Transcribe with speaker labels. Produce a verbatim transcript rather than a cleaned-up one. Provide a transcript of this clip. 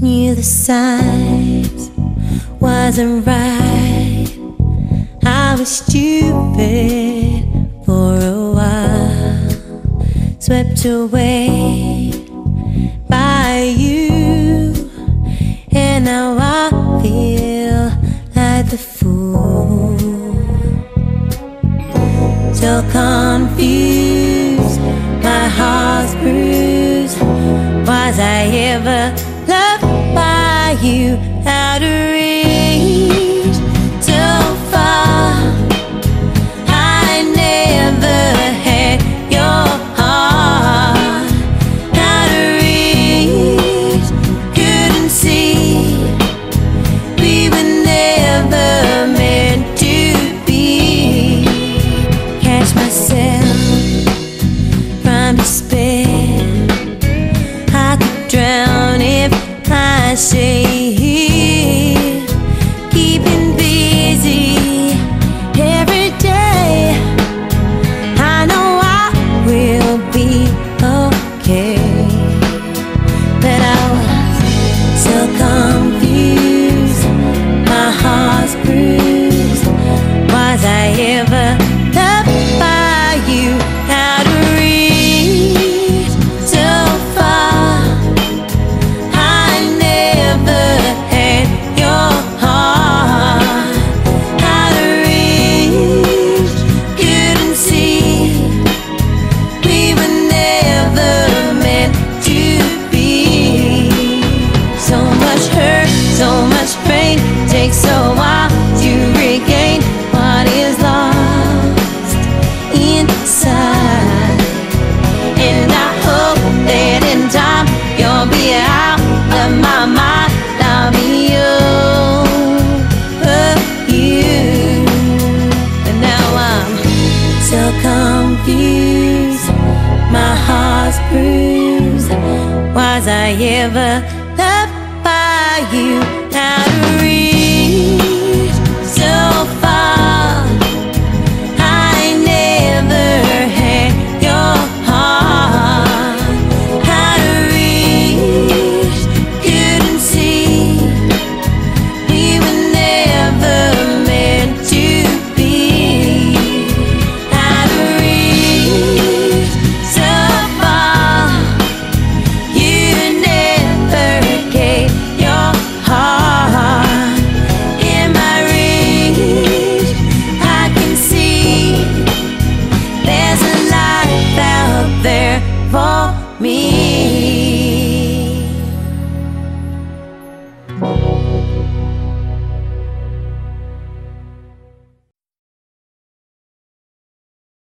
Speaker 1: knew the signs wasn't right. I was stupid for a while, swept away by you, and now I feel like the fool. So confused, my heart's bruised. Was I ever loved by you? Out of reach, so far. I never had your heart. Out of reach, couldn't see. We were never meant to be. Catch myself from despair. I could drown if I stay here, keeping busy every day. I know I will be okay, but I was so confused, my heart's bruised. Was I ever loved by you? Out of reach, so far. I never had your heart. Out of reach, couldn't see. We were never meant to be. So much hurt, so much pain, takes a while to regain what is lost inside. And I hope that in time you'll be out of my mind. I'll be over you. And now I'm so confused, my heart's bruised. Was I ever